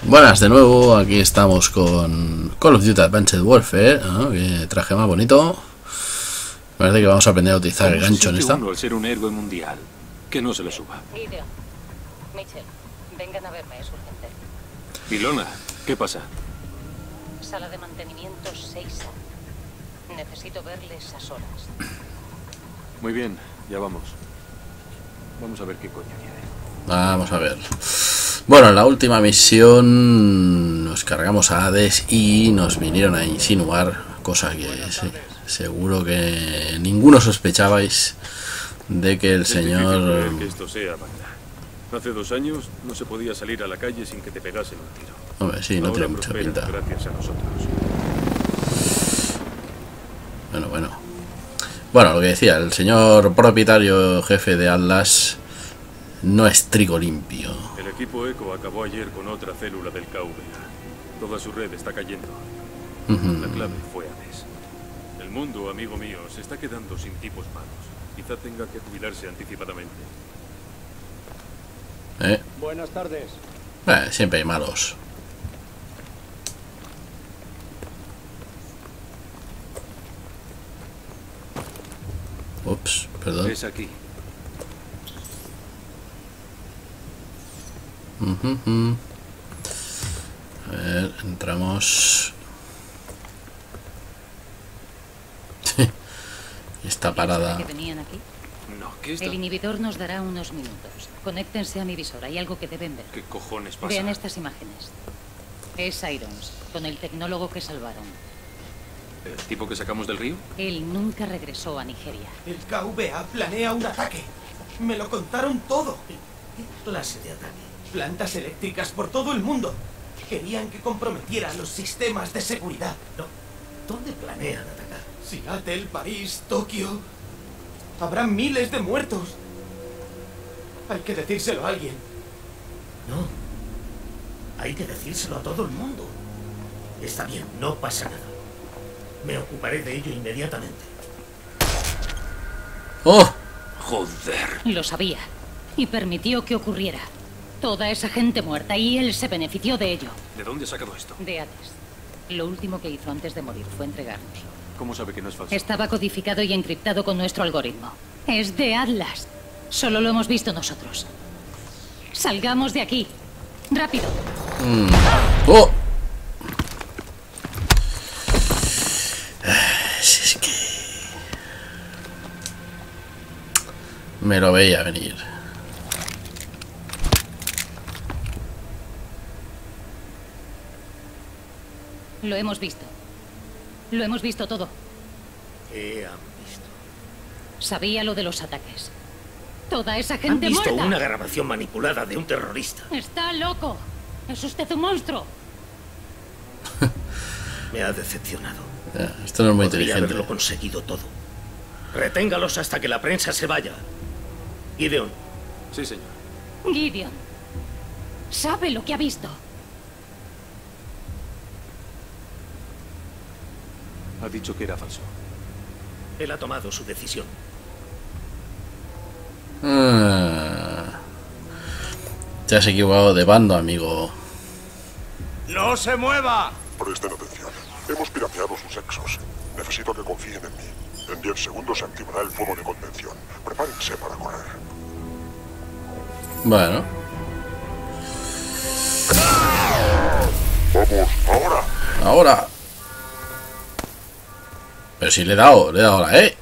Buenas de nuevo, aquí estamos con Call of Duty Advanced Warfare, ¿no? Que traje más bonito. Parece que vamos a aprender a utilizar el gancho en esta. Uno al ser un héroe mundial, que no se le suba. Gideon, Mitchell, vengan a verme, es urgente. Ilona, ¿qué pasa? Sala de mantenimiento 6A. Necesito verles a solas. Muy bien, ya vamos. Vamos a ver qué coño quiere. Vamos a ver. Bueno, en la última misión nos cargamos a Hades y nos vinieron a insinuar, cosa que seguro que ninguno sospechabais, de que el señor... Que esto sea Bagdad. Hace 2 años no se podía salir a la calle sin que te pegasen un tiro. Hombre, sí, no Ahora tiene mucha prospera pinta. gracias a nosotros. Bueno, lo que decía, el señor propietario jefe de Atlas no es trigo limpio. El equipo ECO acabó ayer con otra célula del KVA. Toda su red está cayendo. La clave fue Hades. El mundo, amigo mío, se está quedando sin tipos malos. Quizá tenga que jubilarse anticipadamente. Buenas tardes. Siempre hay malos. Ups, perdón. Es aquí. A ver, entramos. Está parada. ¿Que venían aquí? No, ¿qué está? El inhibidor nos dará unos minutos. Conéctense a mi visor, hay algo que deben ver. ¿Qué cojones pasa? Vean estas imágenes. Es Irons, con el tecnólogo que salvaron. ¿El tipo que sacamos del río? Él nunca regresó a Nigeria. El KVA planea un ataque. Me lo contaron todo. ¿Qué clase de ataque? Plantas eléctricas por todo el mundo. Querían que comprometiera los sistemas de seguridad. No. ¿Dónde planean atacar? Seattle, París, Tokio. Habrá miles de muertos. Hay que decírselo a alguien. No. Hay que decírselo a todo el mundo. Está bien, no pasa nada. Me ocuparé de ello inmediatamente. ¡Oh! Joder. Lo sabía. Y permitió que ocurriera. Toda esa gente muerta y él se benefició de ello. ¿De dónde ha sacado esto? De Hades. Lo último que hizo antes de morir fue entregárnoslo. ¿Cómo sabe que no es falso? Estaba codificado y encriptado con nuestro algoritmo. Es de Atlas. Solo lo hemos visto nosotros. Salgamos de aquí. Rápido. ¡Oh! Si es que... me lo veía venir. Lo hemos visto. Lo hemos visto todo. ¿Qué han visto? Sabía lo de los ataques. Toda esa Han gente visto muerta. una grabación manipulada de un terrorista. Está loco. Es usted un monstruo. Me ha decepcionado. Esto no es muy Podría inteligente. haberlo conseguido todo. Reténgalos hasta que la prensa se vaya. Gideon, Sí, señor. Gideon. Sabe lo que ha visto. Ha dicho que era falso. él ha tomado su decisión. Te has equivocado de bando, amigo. ¡No se mueva! Presten atención. Hemos pirateado sus sexos. Necesito que confíen en mí. En 10 segundos se activará el fuego de contención. Prepárense para correr. Bueno, ¡Vamos, ahora! ahora. Pero si le he dado la E.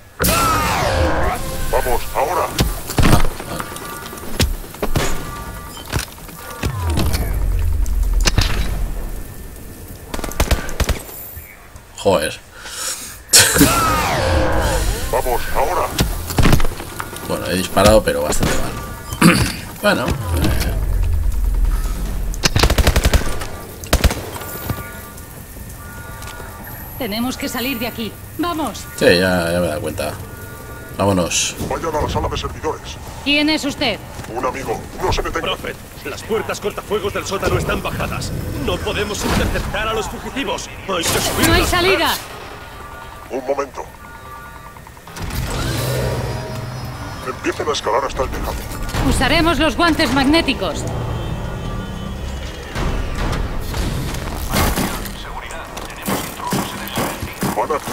¡Vamos, ahora! Joder. ¡Vamos, ahora! Bueno, he disparado, pero bastante mal. Bueno. Tenemos que salir de aquí. ¡Vamos! Sí, ya me he dado cuenta. Vámonos. Vayan a la sala de servidores. ¿Quién es usted? Un amigo, no se detengan. Prophet, las puertas cortafuegos del sótano están bajadas. No podemos interceptar a los fugitivos. Hay que subirlas. ¡No hay salida! Un momento. Empiecen a escalar hasta el tejado. Usaremos los guantes magnéticos.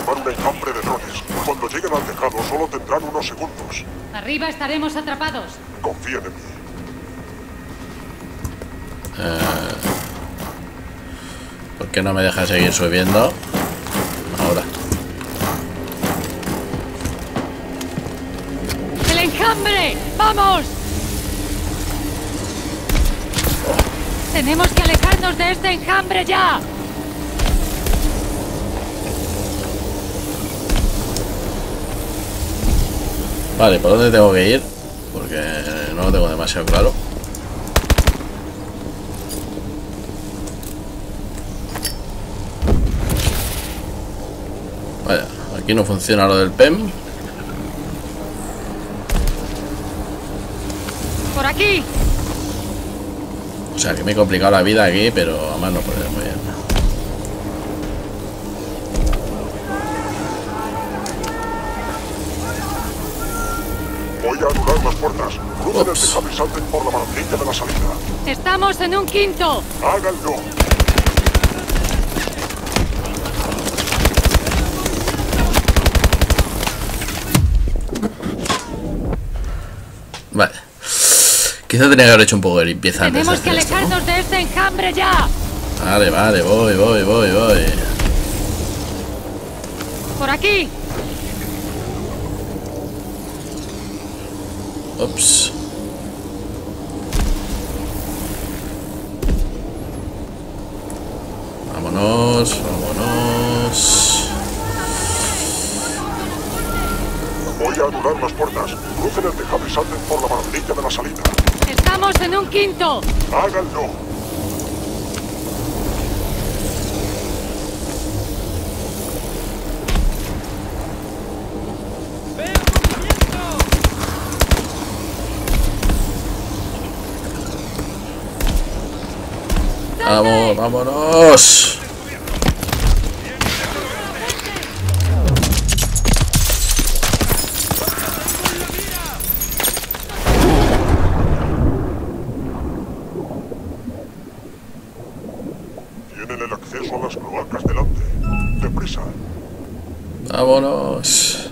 formar un enjambre de drones. Cuando lleguen al tejado solo tendrán unos segundos. Arriba estaremos atrapados. Confíen en mí. ¿Por qué no me deja seguir subiendo? Ahora. ¡El enjambre! ¡Vamos! Tenemos que alejarnos de este enjambre ya. Vale, ¿por dónde tengo que ir? Porque no lo tengo demasiado claro. Vaya, aquí no funciona lo del PEM. Por aquí. O sea, que me he complicado la vida aquí, pero además no puede muy bien. Voy a anular las puertas. Crucen el Ups. tejado y salten por la barandilla de la salida. Estamos en un quinto. ¡Háganlo! Vale. Quizá tenía que haber hecho un poco de limpieza antes de Tenemos que hacer esto, ¿no? alejarnos de este enjambre ya. Vale, vale, voy. Por aquí. Ups. Vámonos. Voy a anular las puertas. Crucen el tejado y salten por la barandilla de la salida. Estamos en un quinto. ¡Háganlo! Vamos, vámonos. Tienen el acceso a las cloacas delante. ¡Deprisa! Vámonos.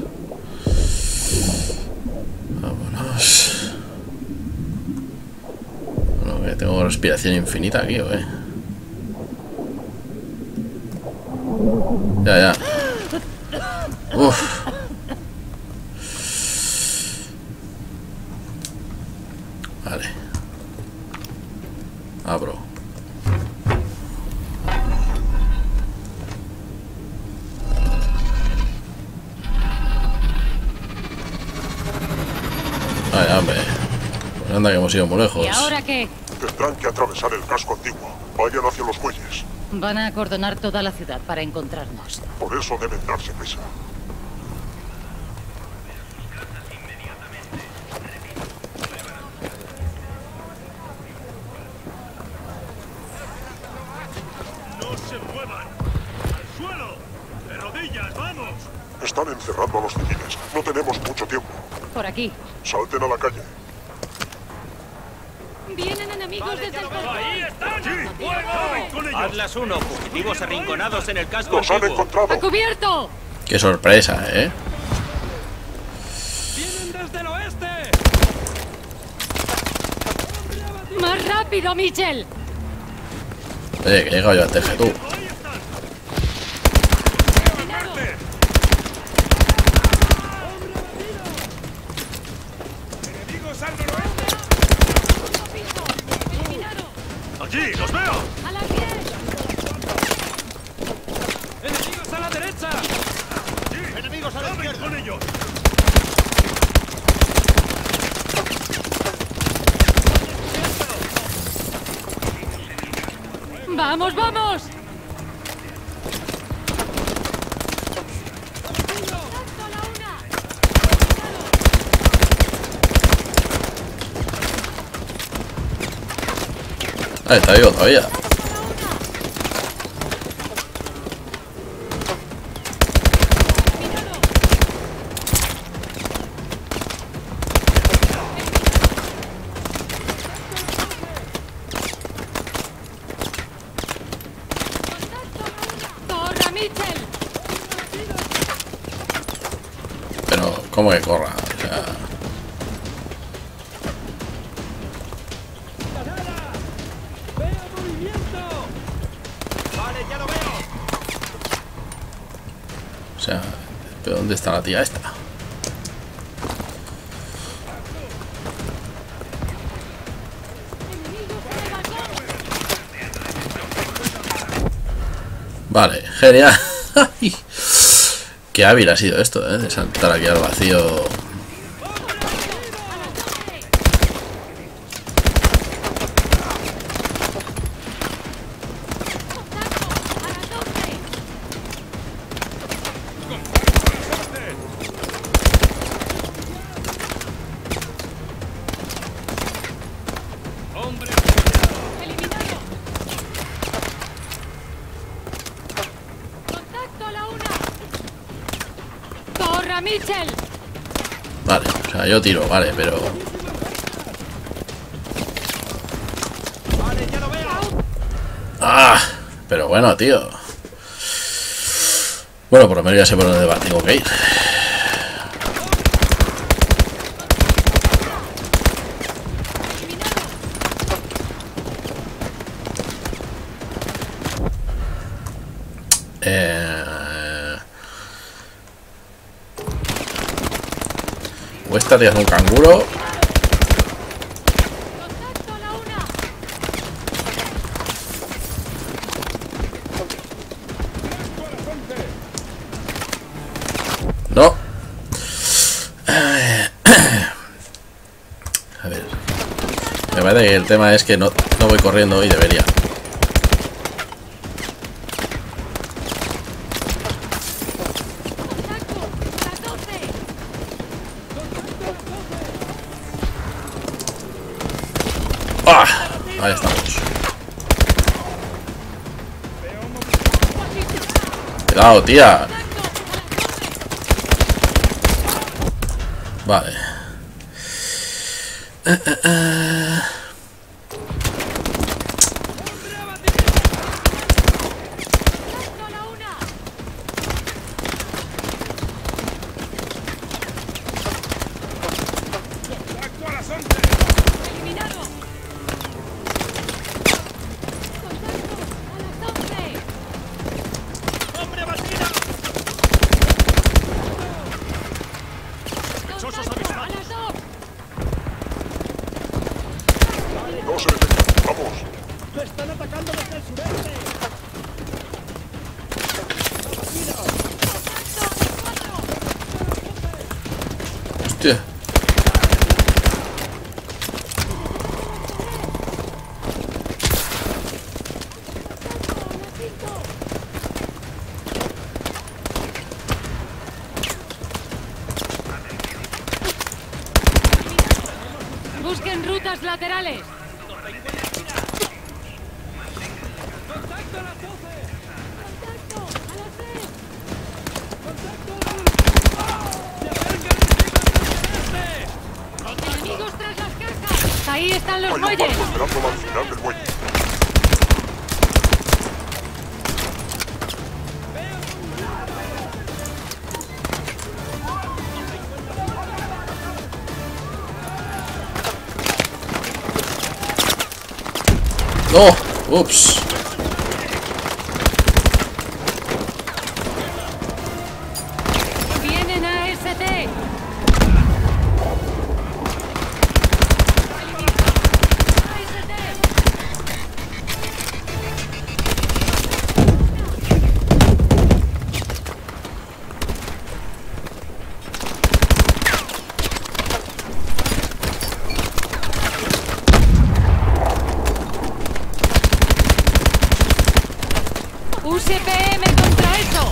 Bueno, que tengo respiración infinita aquí, ¿o qué? Ya. Uf. Vale. Abro. Ay, hombre. Pues anda que hemos ido muy lejos. ¿Y ahora qué? Tendrán que atravesar el casco antiguo. Vayan hacia los muelles. Van a acordonar toda la ciudad para encontrarnos. Por eso deben darse prisa. ¡No se muevan! ¡Al suelo! ¡De rodillas, vamos! Están encerrando a los civiles. No tenemos mucho tiempo. Por aquí. Salten a la calle. Vienen enemigos desde el portón. ¡Ahí están! ¡Sí! ¡Fuego! ¡Con ellos! Atlas 1, fugitivos arrinconados en el casco ¡Los han antiguo. encontrado! ¡A cubierto! Qué sorpresa, ¿eh? ¡Vienen desde el oeste! ¡Más rápido, Mitchell! Oye, que he llegado yo antes que tú. ¡Ahí están! ¡Enemigos al noroeste! ¡Eliminado! ¡Allí! ¡Los veo! ¡A la pie! ¡Enemigos a la derecha! ¡Sí! ¡Enemigos a la izquierda! ¡Con ellos! ¡Vamos, vamos! Ah, está vivo todavía. ¡Corra, Mitchell! ¿Cómo que corra? O sea... O sea, ¿pero dónde está la tía esta? Vale, genial. Qué hábil ha sido esto, de saltar aquí al vacío. Mitchell. Vale, o sea, yo tiro, vale, pero... ¡Ah! Pero bueno, tío. Bueno, por lo menos ya sé por dónde tengo que ir. O esta tía es un canguro. No. A ver. Me parece que el tema es que no voy corriendo y debería. ¡Ah! Ahí estamos. Cuidado, tía. Vale. No se detectan. Vamos. ¡Me están atacando desde el sureste! Hostia. Busquen rutas laterales. Enemigos tras las cajas. Ahí están los Hay un muelles. barco esperando al final del muelle. ¡No! ¡Ups! Vienen a ST. USPM contra eso.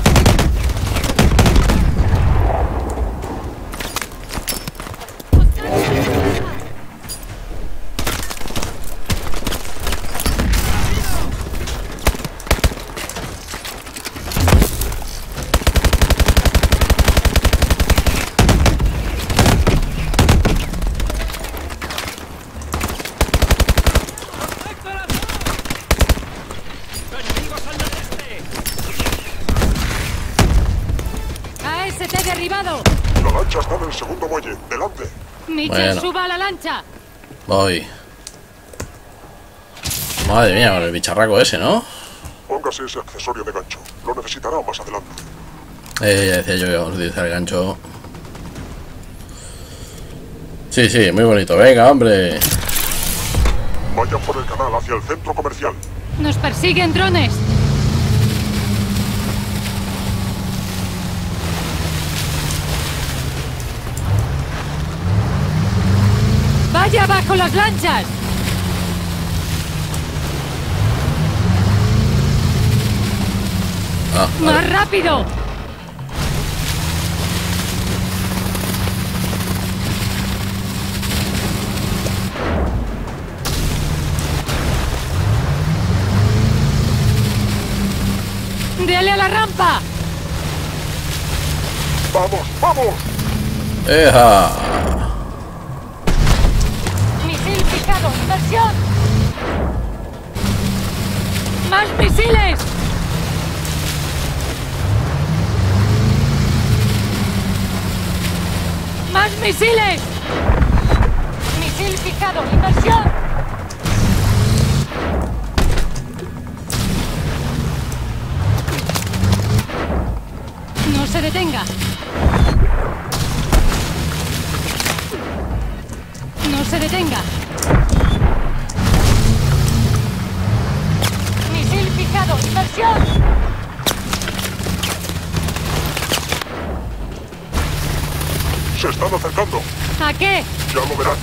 AST derribado. La lancha está en el segundo muelle. ¡Delante! Mitchell, Bueno. suba a la lancha. Voy. Madre mía, con el bicharraco ese, ¿no? Póngase ese accesorio de gancho. Lo necesitará más adelante. Ya decía yo que vamos a utilizar el gancho. Sí, sí, muy bonito. Venga, hombre. Vayan por el canal hacia el centro comercial. Nos persiguen drones. ¡Vaya bajo las lanchas! Ah, ¡Más vale. rápido! ¡Dale a la rampa! ¡Vamos, vamos! ¡Eja! ¡Misil fijado! ¡Inversión! ¡Más misiles! ¡Más misiles! ¡Misil fijado! ¡Inversión! ¡No se detenga! ¡No se detenga! ¡Misil fijado! ¡Inversión! Se están acercando. ¿A qué? Ya lo verán.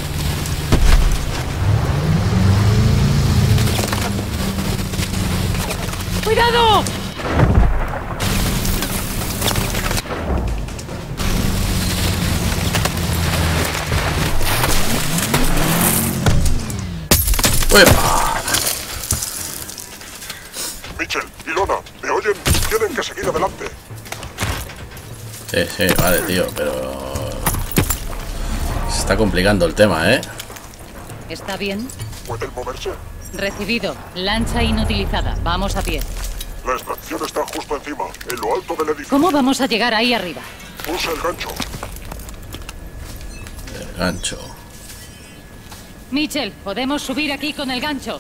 ¡Cuidado! ¡Uepa! Mitchell, Ilona, ¿me oyen? Tienen que seguir adelante. Sí, sí, vale, tío, pero... Se está complicando el tema, ¿eh? ¿Está bien? ¿Pueden moverse? Recibido. Lancha inutilizada. Vamos a pie. La extracción está justo encima, en lo alto del edificio. ¿Cómo vamos a llegar ahí arriba? Use el gancho. El gancho. Mitchell, podemos subir aquí con el gancho.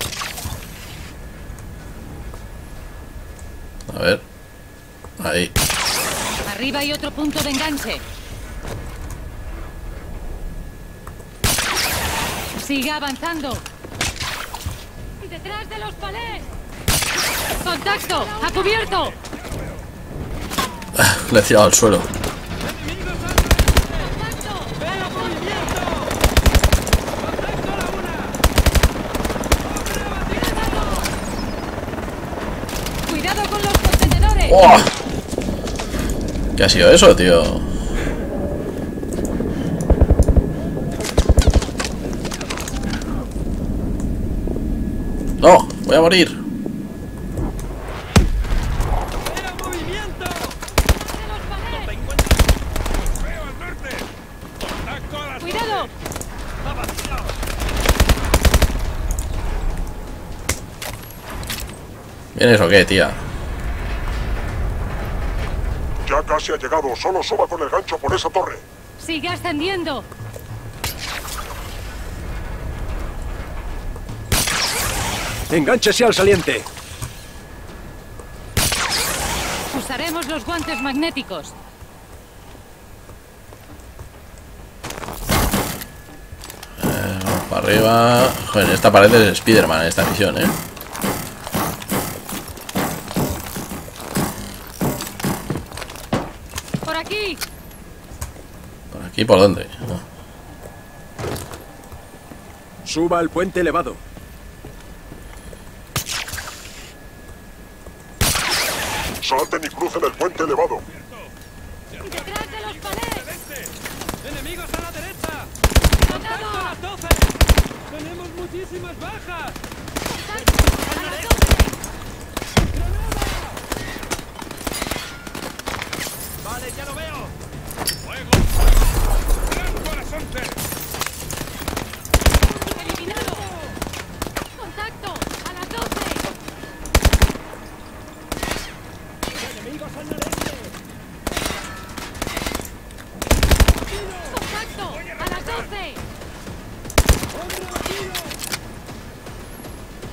A ver. Ahí. Arriba hay otro punto de enganche. Siga avanzando. ¡Detrás de los palés! ¡Contacto! ¡A cubierto! Le he tirado al suelo. ¡Cuidado con los contenedores! ¡Oh! ¿Qué ha sido eso, tío? ¡No! ¡Voy a morir! ¡Cuidado! ¿Vienes o qué, tía? Ya casi ha llegado, solo suba con el gancho por esa torre. ¡Sigue ascendiendo! Engánchese al saliente. Usaremos los guantes magnéticos. Vamos para arriba. Joder, esta pared es Spider-Man en esta misión, ¿eh? ¡Por aquí! ¿Por aquí por dónde? Ah. Suba al puente elevado. Salten y crucen el puente elevado. ¡Detrás de los palés! ¡Enemigos a la derecha! ¡Contacto! ¡A las 12! ¡Tenemos muchísimas bajas! ¡A las 12! ¡Vale, ya lo veo! ¡Eliminado! ¡Contacto! ¡A las 12! ¡Enemigos al noreste!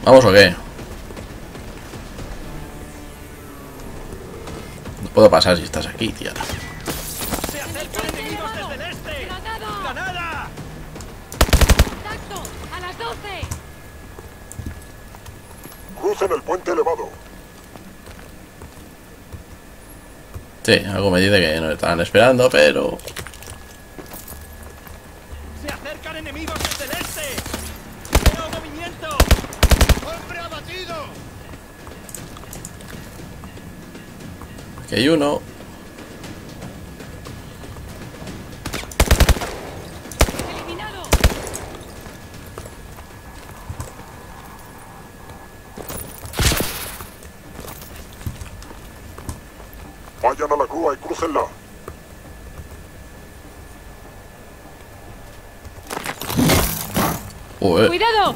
¿Vamos o qué? No puedo pasar si estás aquí, tía. ¡Se acercan enemigos desde el este! ¡Granada! ¡Contacto! ¡A las 12! Crucen el puente elevado. Sí, algo me dice que nos estaban esperando, pero... ¡Se acercan enemigos desde el este! ¡Veo movimiento! ¡Hombre abatido! Aquí hay uno. ¡Eliminado! Vayan a la grúa y crúcenla. ¡Cuidado!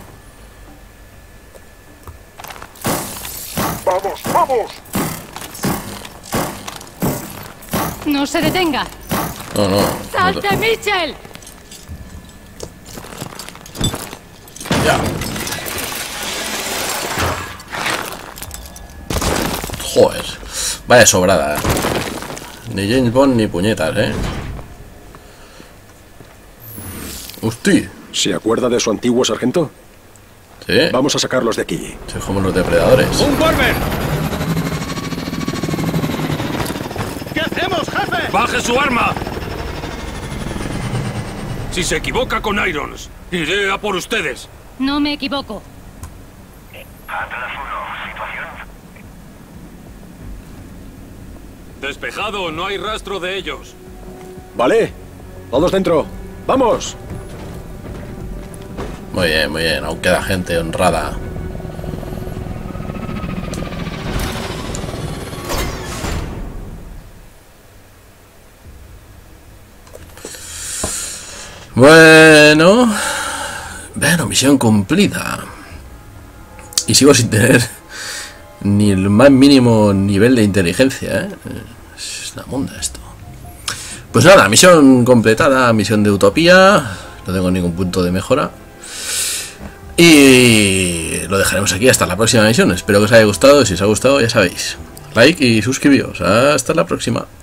¡Vamos, vamos! ¡No se detenga! No, no. ¡Salte, Mitchell! Ya. Joder. Vaya sobrada. Ni James Bond ni puñetas, Hostia. ¿Se acuerda de su antiguo sargento? Sí. Vamos a sacarlos de aquí. Soy como los depredadores. ¡Un Warmer! ¿Qué hacemos, jefe? ¡Baje su arma! Si se equivoca con Irons, iré a por ustedes. No me equivoco. Despejado, no hay rastro de ellos. Vale. Todos dentro. ¡Vamos! Muy bien. Aún queda gente honrada. Bueno, misión cumplida. Y sigo sin tener ni el más mínimo nivel de inteligencia, Es una monda esto. Pues nada, misión completada, misión de utopía. No tengo ningún punto de mejora. Y lo dejaremos aquí hasta la próxima misión. Espero que os haya gustado. Si os ha gustado, ya sabéis, like y suscribíos. Hasta la próxima.